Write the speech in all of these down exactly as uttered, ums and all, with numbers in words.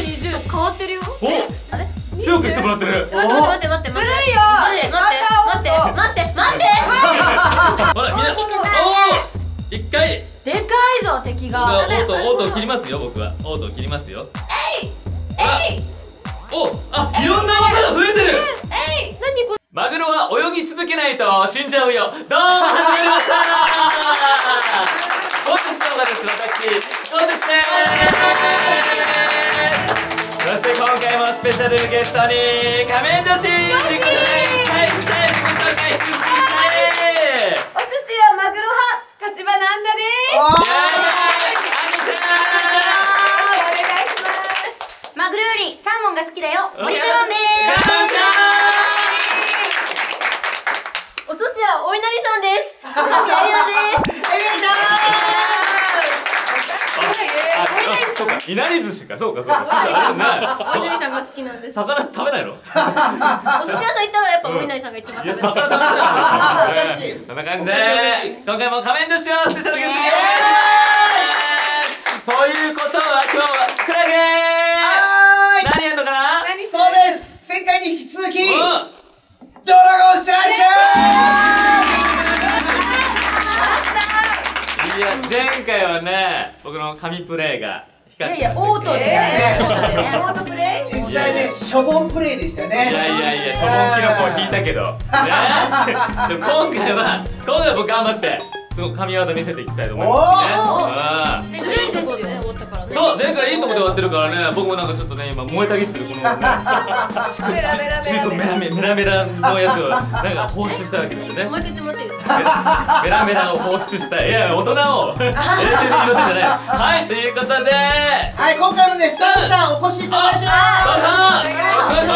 にじゅう変わってるよ。 お、 あれ強くしてもらってる。 待って待って待って待って。ずるいよ。待って待って待って待って待って。 ほらみんな、おお、一回。 でかいぞ敵が。 オートオートを切りますよ、僕はオートを切りますよ。 えいえい。 お、あ、いろんな技が増えてる。 えい、何これ。 マグロは泳ぎ続けないと死んじゃうよ。どうも始まりました。本日の動画です。私そうですね。そして今回もスペシャルゲストに仮面女子ということで、チャイチャイご紹介してください。 お寿司はマグロ派、立花アンナです。 おー、 マグロよりサーモンが好きだよ、森カノンです。お寿司はお稲荷さんです。カズヤリナです。お稲荷さあ、そうか、いなり寿司か、そうか、そうか、寿司あるな。 ん。お稲荷さんが好きなんです。 魚食べないの？お寿司屋さん行ったらやっぱお稲荷さんが一番。 いや、魚食べないの。こんな感じで、今回も仮面女子をスペシャルゲストにお願いします。ということは今日はクラゲー。何やるのかな？ そうです。前回に引き続きドラゴンスラッシいや、前回はね、僕の神プレイが光ってましたけど。 いやいや、オートでね、オートでね、オートプレイ。 実際ね、しょぼんプレイでしたね。 いやいやいや、しょぼんキノコを引いたけど。ね。でも今回は、今回は僕頑張って、すごく神業見せていきたいと思いますね。 全然いいですよね、終わったからね。 そう、前回いいとこで終わってるからね、僕もなんかちょっとね、今燃えたぎってるこのね、チクチクメラメメラメラのやつをなんか放出したわけですよね。 もう一回言ってもらっていいですか？ メラメラを放出した、いや大人を冷静に言わせんじゃない。はい、ということで、 はい、今回もね、スタッフさんお越しいただいてます。 さん、よろしくお願いします。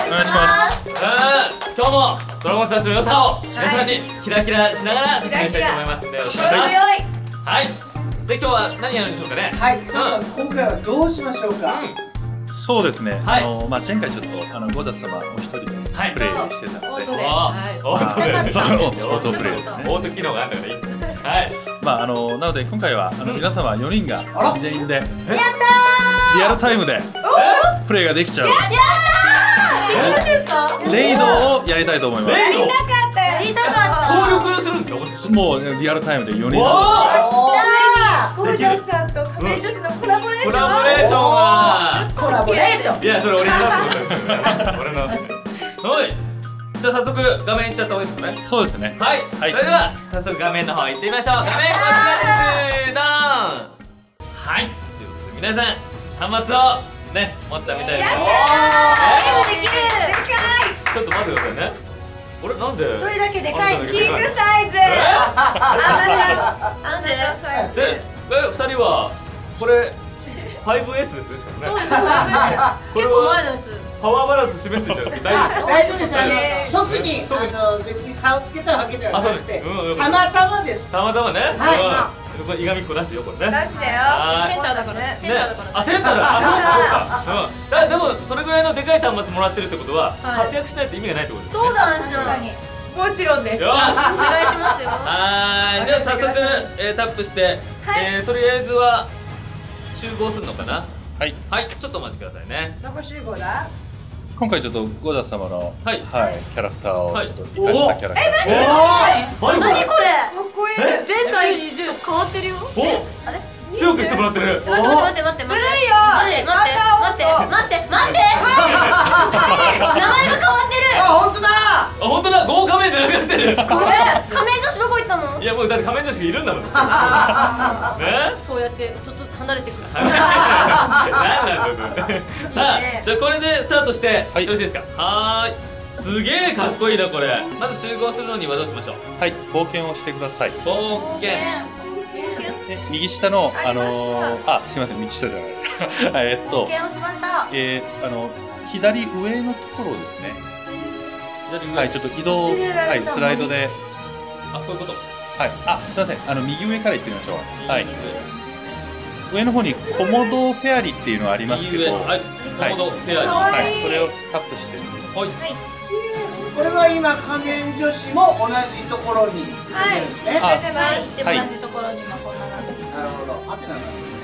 お願いします。 今日もドラゴンスラッシュの良さを皆さんにキラキラしながら説明したいと思いますので、よろしくお願いします。はい。で、今日は何やるんでしょうかね。 はい、スタッフさん、今回はどうしましょうか。 そうですね。 はいあのまあ前回ちょっとあのゴダス様お一人ではいプレイしてたので、 オートで。 オートで、 そうオートプレイ。 オート機能があったからいい。はい。 まああのなので今回はあの皆様よにんがあら全員でやったリアルタイムでプレイができちゃうー。やったー。いいんですか？ レイドをやりたいと思います。 レイド。 やりたかった。 協力するんですか、これ。 もうねリアルタイムでよにんわゴージャスさんと仮面女子のコラボレーション。 コラボレーションは。 コラボレーション。 いや、それ俺になってことだよ。俺の。はい。じゃあ早速画面いっちゃった方がいいですかね。 そうですね。 はい。 はいそれでは早速画面の方行ってみましょう。画面こちらです。ドーン。はい。ということで皆さん端末をね持ったみたいです。 やったー。できる。でかい。 ちょっと待ってくださいね。あれなんで？ 一人だけでかい。 キングキングサイズ。 え？ アンナちゃん。アンナちゃんサイズ。 で、え二人はこれ ファイブエス ですね、しかもね。 そうですそうです。結構前のやつ。 パワーバランス示してるじゃないですか。大丈夫ですか？ 大丈夫です。あの、特に、あの、別に差をつけたわけではなくて、たまたまです。 たまたまね。 はこれいがみっこなしよ、これね。 マジだよ。 はいセンターだからね。センターだからね。 あ、センターだ。あ、そうか、そうか。うん。だでもそれぐらいのでかい端末もらってるってことははい活躍しないと意味がないってことですね。 そうだ、確かに。もちろんです。 よし。 お願いしますよ。 はーい。では早速えータップしてえーとりあえずは集合するのかな。 はい。 はい。ちょっとお待ちくださいね。 どこ集合だ？ 今回ちょっとゴダス様のはいはいキャラクターをはいちょっと生かしたキャラクター。 何これ？ 何これ？かっこいい。前回にじゅう変わってるよ。 お、 あれ？ 強くしてもらってる。 待って待って待って待って。ずるいよ。待って待って待って待って。名前が変わってる。 あ、本当だ。 あ、本当だ。豪華面じゃなくなってる。 これ仮面女子どこ行ったの？ いや、もうだって仮面女子がいるんだもん。ね？ そうやってちょっとずつ離れてくる。 なんなんだそれ。さあ、じゃあこれでスタートしてよろしいですか？はーい。すげえかっこいいなこれ。まず集合するのにはどうしましょう？ はい。冒険をしてください。 冒険。 で右下のあのー、あすみません右下じゃない。えっと冒険をしました。 えー、あの左上のところですね。 左上。 はい、ちょっと移動、はい、スライドで、 あ、こういうこと。 はい、あ、すみません、あの右上から行ってみましょう。はい。上の方にコモドフェアリーっていうのがありますけど、 はい。コモドフェアリー。 はい、それをタップして。 はい。 これは今、仮面女子も同じところに進んでるんですね。 あはい。で同じところに今こんな感じ。 なるほど。あてなんだ。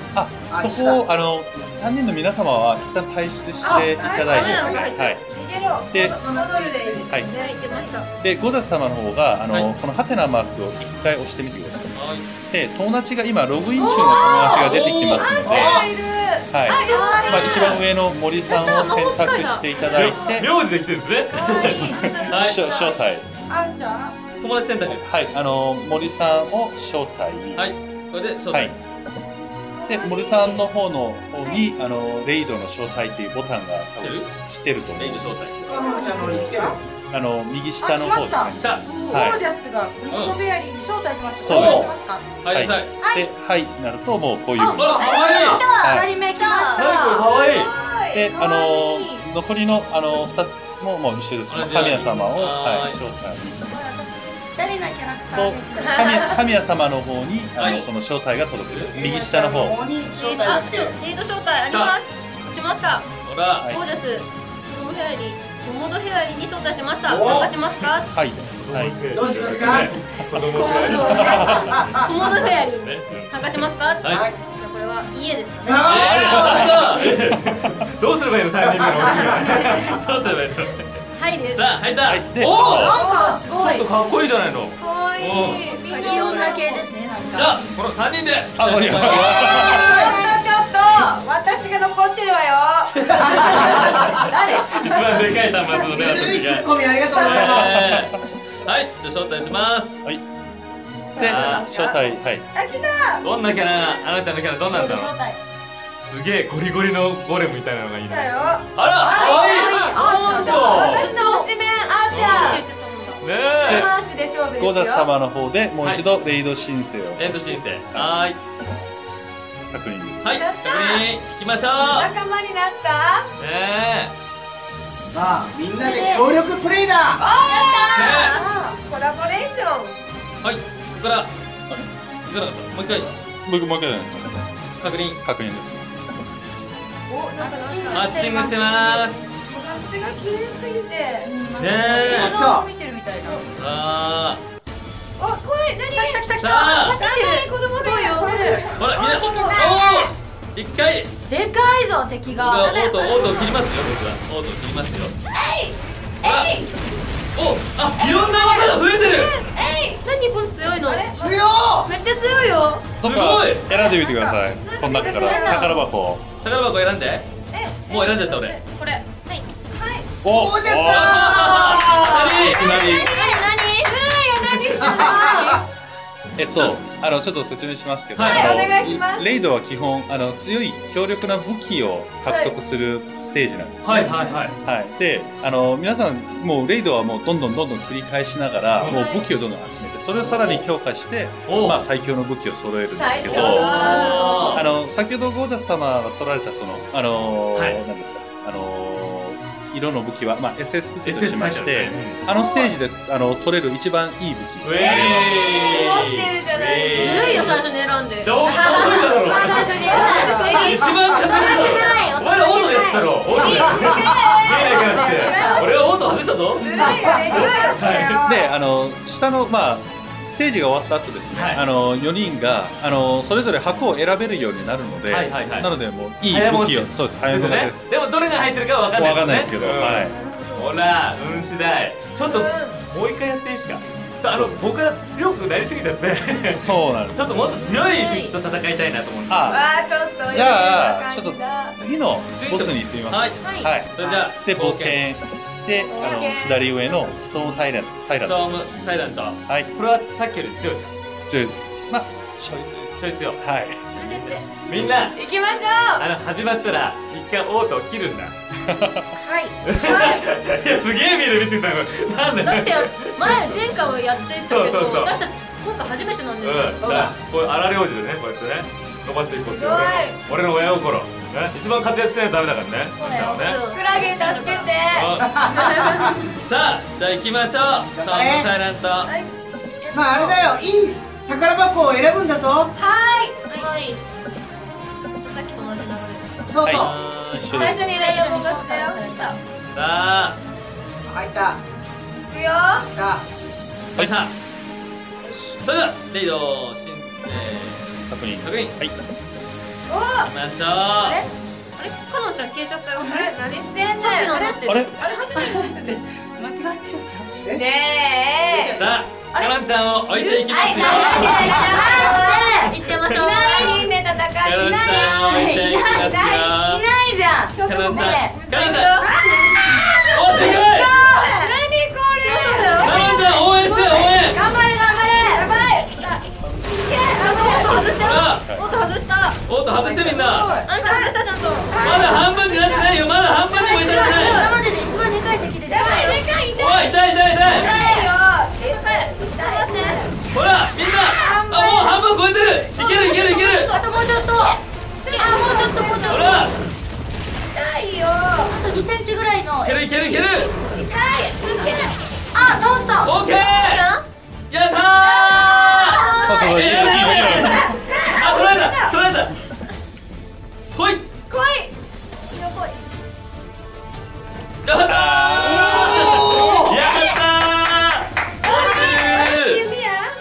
あ、そこをあのさんにんの皆様は一旦退出していただいて、はい。で、はい。で、ゴダス様の方があのこのハテナマークを一回押してみてください。で、友達が今ログイン中の友達が出てきますので、はい。まあ一番上の森さんを選択していただいて、 名字で来てるんですね。 招待。 友達選択。 はい。あの森さんを招待。 はい。これで招待。 で、森さんの方の方にあのレイドの招待っていうボタンが多分来てると思う。 レイド招待。 あの右下の方ですね。 ゴージャスがコモドベアリーに招待します。 そうです。 はい、はい。 で、はいなるともうこういう風に。 あ、可愛い。 二人目来ました。 可愛い。 で、あの残りのあの二つももう一緒です。神谷様をはい招待。 誰のキャラクターですか。 神神谷様の方にあのその招待が届くです。右下の方。 あ、リード招待あります。しました。 ほら。 ゴージャスコモドヘアリー。コモドヘアリーに招待しました。参加しますか。 はい。はい。 どうしますか。 コモドコモドフェアリー参加しますか。はい。じゃあこれは家ですか。 どうすればいいのさんにんめのお家が。どうすればいいの。はいです。さあ入った。おお。なんかすごい。ちょっとかっこいいじゃないの。 可愛い。みんないろんな系ですね。なんか。 じゃあこのさんにんで。あ、 ちょっとちょっと私が残ってるわよ。誰？ 一番でかい端末のね私が。 ツッコミありがとうございます。 はい、じゃあ招待します。 はい。で、招待、はい。 あ、来た。 どんなキャラ、あなちゃんのキャラどんなんだろう。すげえゴリゴリのゴレムみたいなのがいいね。あら、可愛い。 私の推しメンあーちゃん。ねえ。回しで勝負ですよ。 ゴーダス様の方でもう一度レイド申請を。 レイド申請。はーい。 確認です。 はい。確認。行きましょう。 仲間になった。 ねえ。 さあ、みんなで協力プレイだ。 あー、コラボレーション。 はい、ここから。いかなかった。もう一回。 僕もう一回やります。 確認。 確認です。 お、なんかマッチングしてます。 形が綺麗すぎて。ねえ。 そう。見てるみたいな。さあ。 あ、怖い。何？来た来た来た。 走ってる。子供すごいよ。 ほら、みんな。おお。一回でかいぞ敵が。 オートオート切りますよ僕は。オート切りますよ。 えいえい。 お、あ、いろんな技が増えてる。 えい。何この強いの？ 強めっちゃ強いよ。 すごい。 選んでみてください。この中から宝箱。 宝箱選んで。もう選んじゃった俺。 これ。はい。はい。 お、 ゴージャスだー。 いきなり。 何？何？ずるいよ何？ えっと、あのちょっと説明しますけど、 はい、お願いします。 レイドは基本あの強い強力な武器を獲得するステージなんです、ね。 はいはいはい。 はい。で、あの皆さんもうレイドはもうどんどんどんどん繰り返しながら、もう武器をどんどん集めて、それをさらに強化して、まあ最強の武器を揃えるんですけど、あの先ほどゴージャス様が取られたそのあのーはい、何ですかあのー色の武器は、まあ、エスエス 武器としまして、あのステージであの取れる一番いい武器。 持ってるじゃない。ずるいよ最初に選んで。どういうことだろう。一番最初に選んで。一番勝てない。お前らオートでやったろ。オートで。 俺はオート外したぞ。 ずるいよね。 で、あの下のまあ。ステージが終わった後ですね、はい、あのよにんがあのそれぞれ箱を選べるようになるので、なのでもういい武器を、そうです、早めのです。 でもどれが入ってるかは分かんないですね。分かんないですけど、はい。 ほら、運次第。ちょっともう一回やっていいですか。あの僕が強くなりすぎちゃって、 そうなんです。 ちょっともっと強い敵と戦いたいなと思うんです。 あ、ちょっと。 じゃあちょっと次のボスに行ってみます。 はい。はい。それじゃあで冒険。で、あの左上のストームタイラント、タイラント。 ストームタイラント。はい。これはさっきより強いですか？ 強い。まあ、ちょい強い。ちょい強い。 はい。 みんな、 行きましょう。 あの始まったら一回オートを切るんだ。 はい。 いや、すげえ見る見てたの。なんで？ だって前前回はやってたけど、私たち今回初めてなんですよ。 そうだ。これ荒領事でね、こうやってね、伸ばしていこうっていう俺の親心。一番活躍しないとダメだからね。 そうだよ。クラゲ助けて。 さあ、じゃあ行きましょう。ストームタイラント。 まああれだよ、いい宝箱を選ぶんだぞ。 はい。はい。さっきと同じ流れ。 そうそう。 最初にレイドもがったよ。 さあ。 入った。 いくよ。 さあ。 はいさあ。それではレイド申請確認。 確認。 はい。 きましょう。 あれあれかのちゃん消えちゃったよ。あれ何してんねん。あれあれあれあれハテナになって間違っちゃった。ねえ。 さあかのんちゃんを置いていきますよ。 はい、いっちゃいましょう。いないね戦ってかのんちゃんを置いていきますよ。 いないじゃん。 かのんちゃんかのんちゃんおでかい。 何これ。 かのんちゃん応援して応援。 頑張れ頑張れ。やばい。音外した音外したおっと外してみんな。 あんちゃん外したちゃんと。 まだ半分になってないよ。まだ半分にもいってない。 今までで一番でかい敵で。やばいでかい痛い。 おい痛い痛い痛い。 痛いよ。小さい。痛いね。 ほらみんなあもう半分超えてる。いけるいけるいける。 あともうちょっと。あもうちょっともうちょっと。 ほら痛いよ。あとにセンチぐらいの。 いけるいけるいける。 痛い。あ倒した。 オッケー。やったー。 そうそうそう、いいよいいよいいよ。 あ取られた取られた。来い来い。来い。 やったー。やったー。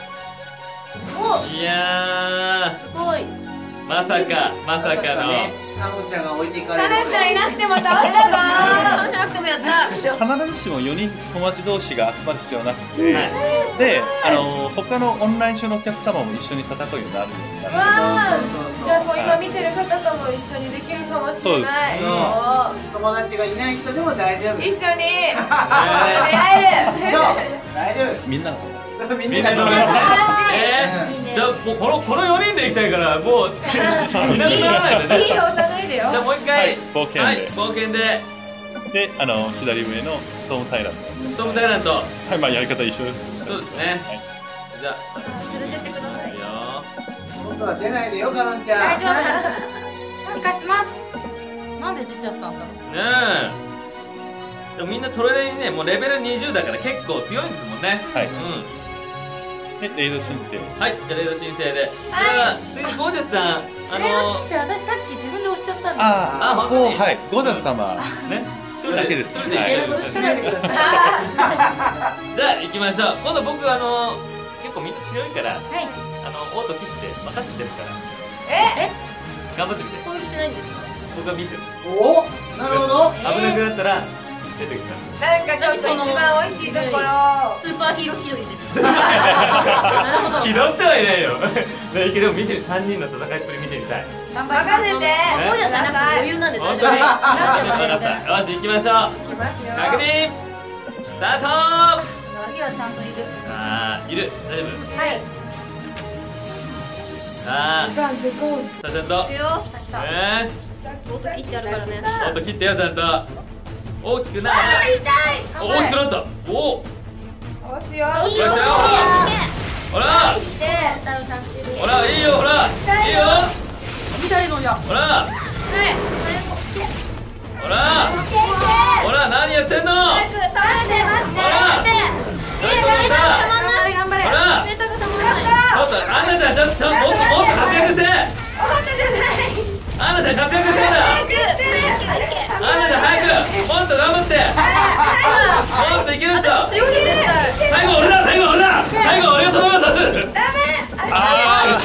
いやすごい。 まさかまさかのかのちゃんが置いていかれる。 かなちゃんいなくても倒れたぞ。かなちゃんなくてもやった。 必ずしもよにん友達同士が集まる必要なくて、で、あの他のオンライン上のお客様も一緒に戦うようになるようになる。 わあ、じゃあこう今見てる方とも一緒にできるかもしれない。 そうです。 友達がいない人でも大丈夫。 一緒に出会える。 そう大丈夫。 みんなのみみんなのね。えー、じゃあもうこのこのよにんで行きたいからもういなくならないでね。 いいよ押さないでよ。 じゃあもう一回冒険で、 はい、冒険でで、あの左上のストームタイラント。 ストームタイラント。 はい、まあやり方一緒です。 そうですね。 はい、 じゃあ連れてってください。 いいよ。 今度は出ないでよかのんちゃん。 大丈夫です。参加します。なんで出ちゃったんだろう。 ねえ。でもみんなトレレにねもうレベルにじゅうだから結構強いんですもんね。 はい。 うん。 で、レイド申請。 はい、じゃあレイド申請で。はい。次ゴージャスさん、あレイド申請私さっき自分で押しちゃったんですよ。 ああ、そこはい、ゴージャス様。 ね。一人だけです一人で行けるんですね。じゃあ行きましょう。今度僕あの結構みんな強いから、 はい。 あのオート切って任せてるから。 え？ 頑張ってみて。 攻撃しないんですか？ 僕は見てる。 お、なるほど。 危なくなったら出てくる。 なんかちょっと一番美味しいところ。スーパーヒーロー気取りです。なるほど。 気取ってはいないよ。ね、でも見てるさんにんの戦いっぷり見てみたい。 任せて。ゴージャスさんなんか余裕なんで大丈夫。 分かった。よし行きましょう。 行きますよ。 確認。スタート。 次はちゃんといる。 ああ、いる。大丈夫。 はい。 さあ、 ガンでゴー。 さあちゃんと。 いくよ。 えー。音切ってあるからね。 音切ってよちゃんと。大きくなる。 痛い。 大きくなった。おお。 押すよ。 いいよ。ほら。ほらいいよほら。いいよ。ほら。ほら。ほら何やってんの。ほら。何これさ。ほら。ちょっとアンナちゃんちょっとちょっともっともっと活躍して。アンナちゃん活躍してんだ。アンナちゃん早くもっと頑張って。もっといけるっしょ。最後俺だ最後俺だ最後俺をとどめさす。ダメ。ああ。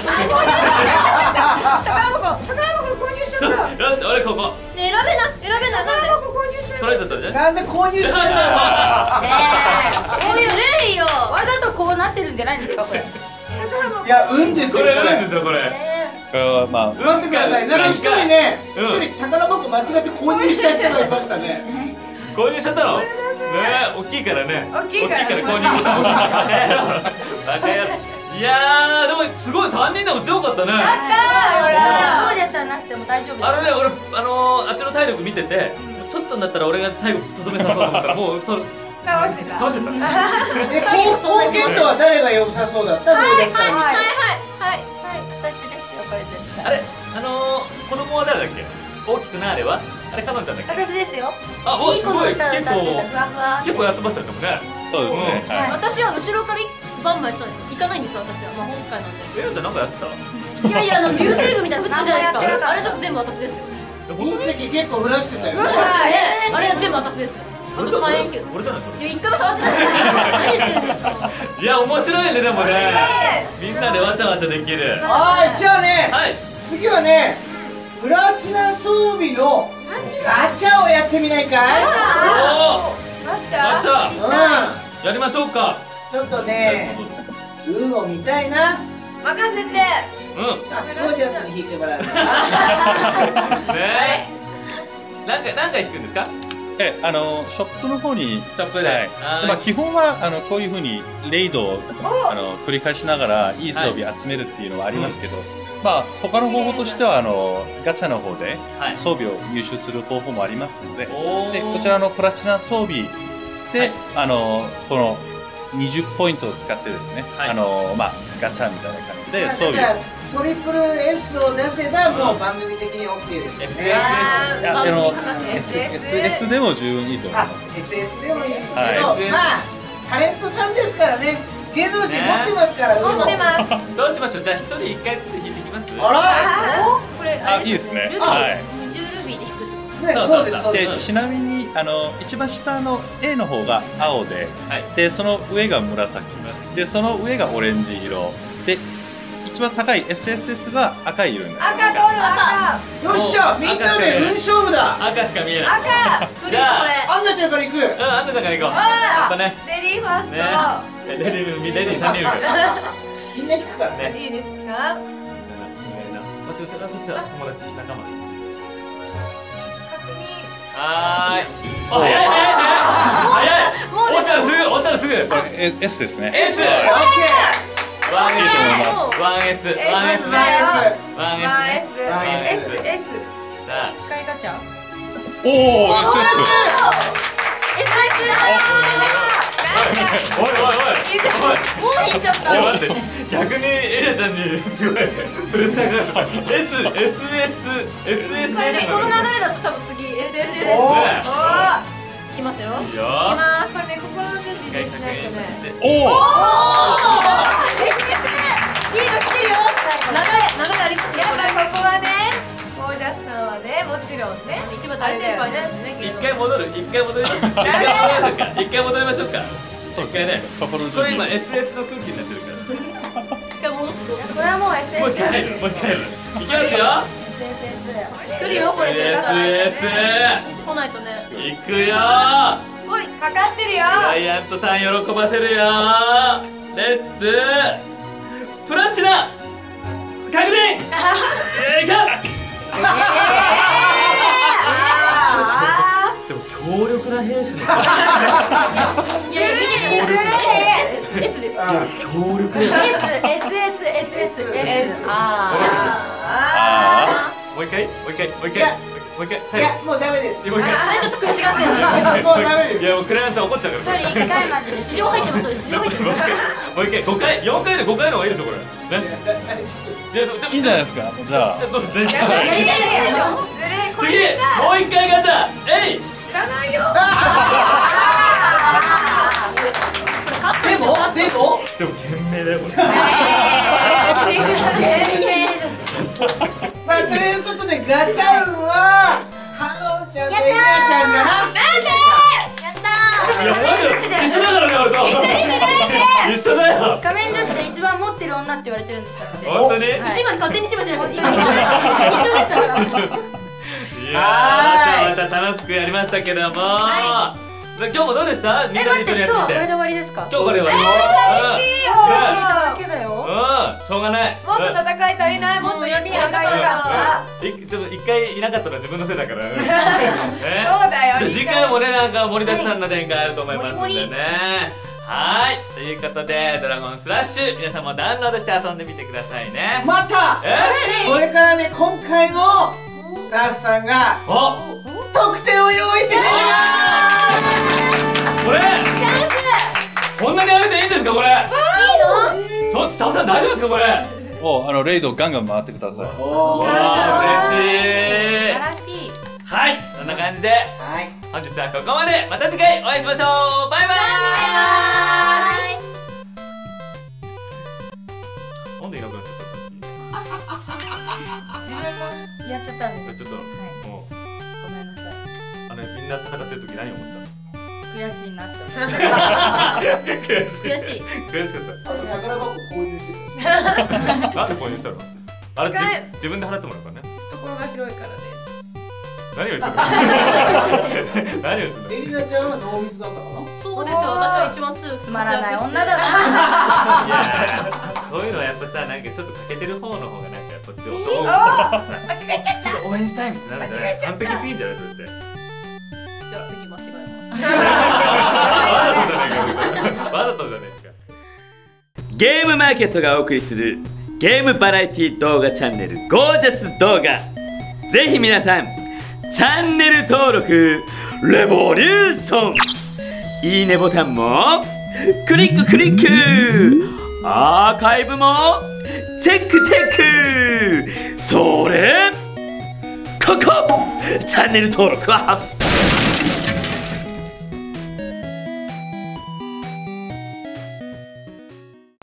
宝箱宝箱購入しちゃった。 よし俺ここ。 ね選べな選べな。宝箱購入しちゃった。 取られちゃったじゃん。 なんで購入したんだよ。 ねえ。こういうレイよ。わざとこうなってるんじゃないですかこれ。 いや運ですよこれ運ですよこれ。 これはまあ。 待ってください。なんか一人ね、一人宝箱間違って購入した人がいましたね。 購入しちゃったの？ねえ、大きいからね。 大きいから購入した。バカ野郎。バカ野郎。いやーでもすごい三人でも強かったね。 やったー。どうやったらなしても大丈夫です。 あれね俺あのあっちの体力見ててちょっとになったら俺が最後とどめさそうと思ったらもうそ倒してた。 倒してた。 え、貢献度は誰が良さそうだった？どうですか？ はいはいはいはい私ですよこれ絶対。 あれあの子供は誰だっけ？大きくなれはあれかのんちゃんだっけ？ 私ですよ。 あ、おいい子のすごい歌歌ってた。 結構ふわふわ。 結構やってましたねでもね。 そうですね。はい。 私は後ろからバンバンやってたんですよ。行かないんですよ私は魔法使いなんで。 エロちゃんなんかやってた？ いやいやあの流星群みたいなの降ったじゃないですか。あれとか全部私ですよ。 隕石結構降らしてたよ。 うわそうですね。あれ全部私です。あと火炎球。 俺だなそれ。 いや一回も触ってないですよ。何言ってるんですか。 いや面白いねでもね。みんなでわちゃわちゃできる。 はい、じゃあね、 はい。 次はね、 プラチナ装備のガチャをやってみないかい？ ガチャ、うん、やりましょうか。 ちょっとね、運を見たいな。 任せて。 うん。 ゴージャスに引いてもらう。ねえ。何回何回引くんですか？ え、あのショップの方に、 ショップで、はい、 まあ基本はあのこういうふうにレイドをあの繰り返しながらいい装備集めるっていうのはありますけど、はい、まあ他の方法としてはあのガチャの方で装備を入手する方法もありますので、はい、でこちらのプラチナ装備で、はい、あのこのにじゅうポイントを使ってですね、はい、あのまあガチャみたいな感じで装備を。 トリプル エス を出せばもう番組的に オーケー ですよね。 エスエス でも十分いいと思います。 エスエス でもいいですけど、まあタレントさんですからね、芸能人持ってますから。 持ってます。 どうしましょう。じゃあ一人一回ずつ引いていきます。 あら、 これあ、いいですね。 はい。にじゅうルビーで引く。 ね、そうですそうです。 でちなみにあの一番下の A の方が青で、でその上が紫でその上がオレンジ色で。一番高い エスエスエス が赤い色になります。 赤、ゴール赤。 よっしゃ、みんなで運勝負だ。 赤しか見えない。 赤。 じゃあ、 アンナちゃんから行く。うん、 アンナちゃんから行こう。 やっぱね。レディーファースト。 レディー、レディー三人いるから。 みんな引くからね。 いいですか。 まあ、ちょっと、そっちは友達、仲間。 確認。 はーい。早い、早い、早い。早い。押したらすぐ、押したらすぐ。 これ S ですね。 S、オッケー。 ワンエス、ワンエス、ワンエス、ワンエス、ワンエス、 エス。 さあ、 一回ガチャ。 おお、エスエス。 エスエス。 おいおいおい。 もう引いちゃった。 待って、逆にエラちゃんにすごいプレッシャーがかかる。S、エスエス、エスエス。 この流れだと多分次 エスエスエス。いきますよ。いきます。これね、心の準備でしないとね。 おお。 リードしてるよ。流れ、流れありますよ。やっぱここはね、ゴージャスさんはね、もちろんね、一番大先輩ね。 一回戻る、一回戻りましょうか。一回戻りましょうか。一回ね。これ今 エスエス の空気になってるから。 一回戻って。これはもう エスエス。 もう一回入る、もう一回入る。いきますよ。 来るよ、これ。エスエス。来ないとね。 いくよ。 おい、かかってるよ。 ジャイアントさん喜ばせるよ。レッツプラチナ確認。えいか。でも強力な兵士の。いやいや、S です。 強力な。 S、エスエス、エスエス、エス。ああ。 もう一回、もう一回、もう一回。もう一回。 いや、もうダメです。 あれちょっと悔しがってる。 もうダメです。 いや、もうクライアントさん怒っちゃうから。 一人一回まで市場入ってます。市場入ってます。 もう一回、五回、四回で五回の方がいいでしょこれ。ね。 いいんじゃないですか。じゃあ。 どうぞ。次、もう一回ガチャ。えい。 知らないよ。 でも、でも。 でも懸命だよこれ。 まあということでガチャ運はかのんちゃんとゆなちゃんかな。 なんで？やったー。 一緒だからね俺と。一緒だよ。 仮面女子で一番持ってる女って言われてるんです私。 本当に？ 一番勝手に一番じゃない。今一緒でした。一緒でしたから。 いやー、じゃあ楽しくやりましたけども。今日もどうでした？みんなで一緒にやってみて。 え、待って、今日これで終わりですか？ 今日これで終わり。 えー、嬉しいよ。聞いただけだよ。 うん、しょうがない。 もっと戦い足りない。もっと闇が赤いか。 でも一回いなかったのは自分のせいだから。そうだよ。 次回もね、なんか盛りだくさんな展開あると思いますんでね。はい、ということでドラゴンスラッシュ皆さんもダウンロードして遊んでみてくださいね。 またこれからね、今回もスタッフさんが特典を用意してくれてます。 これこんなにあげていいんですかこれ？いいの？スタッフさん大丈夫ですかこれ？ お、あのレイドガンガン回ってください。 おお、嬉しい。 素晴らしい。 はい、こんな感じで本日はここまで。また次回お会いしましょう。バイバイ。なんでいなくなっちゃった？ 自分もやっちゃったんです。 ちょっと、もうごめんなさい。 あれみんな戦ってる時何思ってたの？ 悔しいなって。 悔しい。悔しい。悔しかった。 宝箱購入してた。なんで購入したの？あれ自分で払ってもらうからね。 ところが広いからです。 何を言ってるの？何を言ってるの？ エリナちゃんはノーミスだったかな。 そうですよ、私は一番強くつまらない女だな。 いやそういうのはやっぱさ、なんかちょっと欠けてる方の方がなんかこっちをどう間違えちゃっちょっと応援したいみたいな、なんかね完璧すぎんじゃないそれって。 じゃあ次間違えます。 わざとじゃねえか。わざとじゃねえか。ゲームマーケットがお送りするゲームバラエティ動画チャンネルゴージャス動画、ぜひ皆さんチャンネル登録レボリューション、いいねボタンもクリッククリック、アーカイブもチェックチェック、それここチャンネル登録は